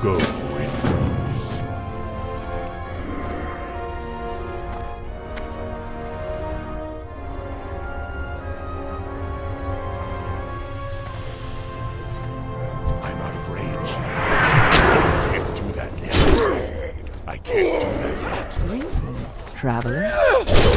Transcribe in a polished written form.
Go. I'm out of range. I can't do that yet. I can't do that yet. Greetings, traveler.